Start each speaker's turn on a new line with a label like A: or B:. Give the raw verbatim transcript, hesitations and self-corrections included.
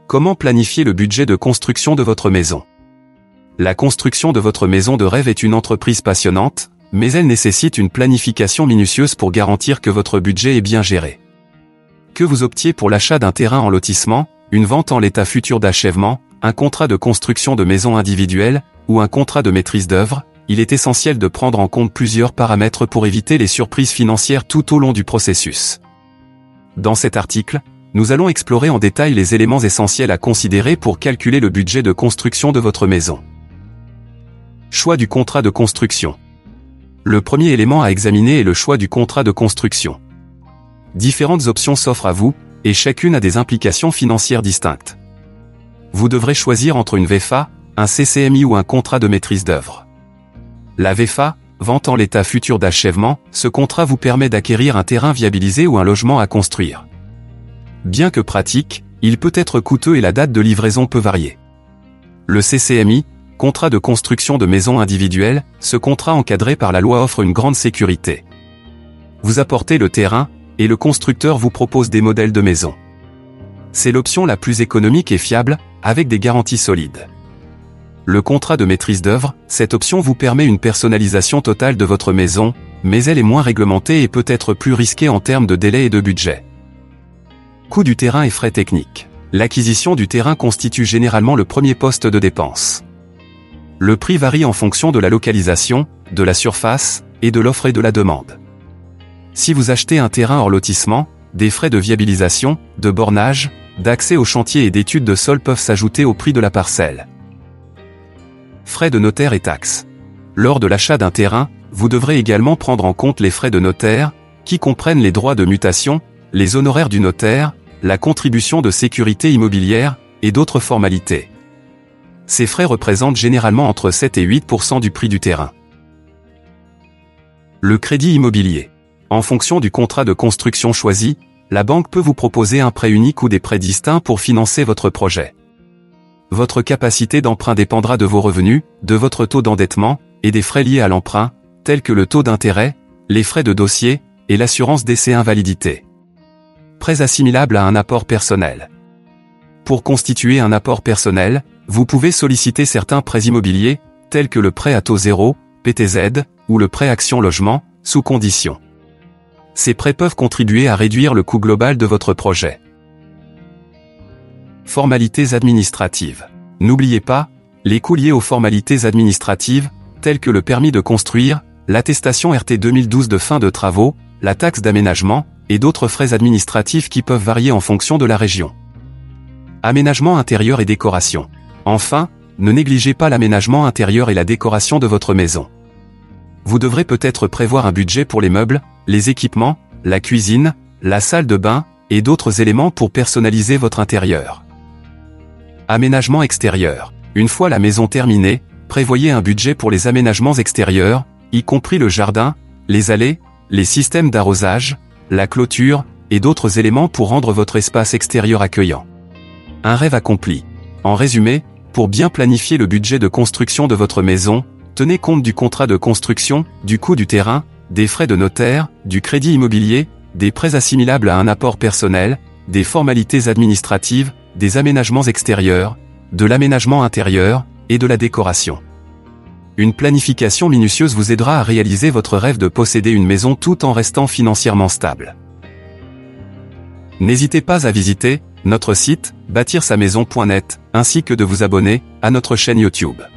A: Comment planifier le budget de construction de votre maison? La construction de votre maison de rêve est une entreprise passionnante, mais elle nécessite une planification minutieuse pour garantir que votre budget est bien géré. Que vous optiez pour l'achat d'un terrain en lotissement, une vente en l'état futur d'achèvement, un contrat de construction de maison individuelle, ou un contrat de maîtrise d'œuvre, il est essentiel de prendre en compte plusieurs paramètres pour éviter les surprises financières tout au long du processus. Dans cet article, nous allons explorer en détail les éléments essentiels à considérer pour calculer le budget de construction de votre maison. Choix du contrat de construction. Le premier élément à examiner est le choix du contrat de construction. Différentes options s'offrent à vous, et chacune a des implications financières distinctes. Vous devrez choisir entre une V F A, un C C M I ou un contrat de maîtrise d'œuvre. La V F A, vente en l'état futur d'achèvement, ce contrat vous permet d'acquérir un terrain viabilisé ou un logement à construire. Bien que pratique, il peut être coûteux et la date de livraison peut varier. Le C C M I, contrat de construction de maison individuelle, ce contrat encadré par la loi offre une grande sécurité. Vous apportez le terrain, et le constructeur vous propose des modèles de maison. C'est l'option la plus économique et fiable, avec des garanties solides. Le contrat de maîtrise d'œuvre, cette option vous permet une personnalisation totale de votre maison, mais elle est moins réglementée et peut être plus risquée en termes de délai et de budget. Coût du terrain et frais techniques. L'acquisition du terrain constitue généralement le premier poste de dépense. Le prix varie en fonction de la localisation, de la surface, et de l'offre et de la demande. Si vous achetez un terrain hors lotissement, des frais de viabilisation, de bornage, d'accès au chantier et d'études de sol peuvent s'ajouter au prix de la parcelle. Frais de notaire et taxes. Lors de l'achat d'un terrain, vous devrez également prendre en compte les frais de notaire, qui comprennent les droits de mutation, les honoraires du notaire, la contribution de sécurité immobilière, et d'autres formalités. Ces frais représentent généralement entre sept et huit pour cent du prix du terrain. Le crédit immobilier. En fonction du contrat de construction choisi, la banque peut vous proposer un prêt unique ou des prêts distincts pour financer votre projet. Votre capacité d'emprunt dépendra de vos revenus, de votre taux d'endettement, et des frais liés à l'emprunt, tels que le taux d'intérêt, les frais de dossier, et l'assurance décès invalidité. Prêts assimilables à un apport personnel. Pour constituer un apport personnel, vous pouvez solliciter certains prêts immobiliers, tels que le prêt à taux zéro, P T Z, ou le prêt action logement, sous condition. Ces prêts peuvent contribuer à réduire le coût global de votre projet. Formalités administratives. N'oubliez pas, les coûts liés aux formalités administratives, tels que le permis de construire, l'attestation R T deux mille douze de fin de travaux, la taxe d'aménagement, et d'autres frais administratifs qui peuvent varier en fonction de la région. Aménagement intérieur et décoration. Enfin, ne négligez pas l'aménagement intérieur et la décoration de votre maison. Vous devrez peut-être prévoir un budget pour les meubles, les équipements, la cuisine, la salle de bain, et d'autres éléments pour personnaliser votre intérieur. Aménagement extérieur. Une fois la maison terminée, prévoyez un budget pour les aménagements extérieurs, y compris le jardin, les allées, les systèmes d'arrosage, la clôture, et d'autres éléments pour rendre votre espace extérieur accueillant. Un rêve accompli. En résumé, pour bien planifier le budget de construction de votre maison, tenez compte du contrat de construction, du coût du terrain, des frais de notaire, du crédit immobilier, des prêts assimilables à un apport personnel, des formalités administratives, des aménagements extérieurs, de l'aménagement intérieur, et de la décoration. Une planification minutieuse vous aidera à réaliser votre rêve de posséder une maison tout en restant financièrement stable. N'hésitez pas à visiter notre site bâtir sa maison point net ainsi que de vous abonner à notre chaîne YouTube.